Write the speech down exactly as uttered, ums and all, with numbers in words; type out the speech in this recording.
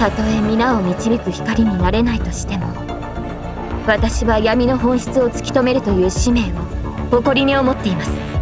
たとえ皆を導く光になれないとしても、私は闇の本質を突き止めるという使命を誇りに思っています。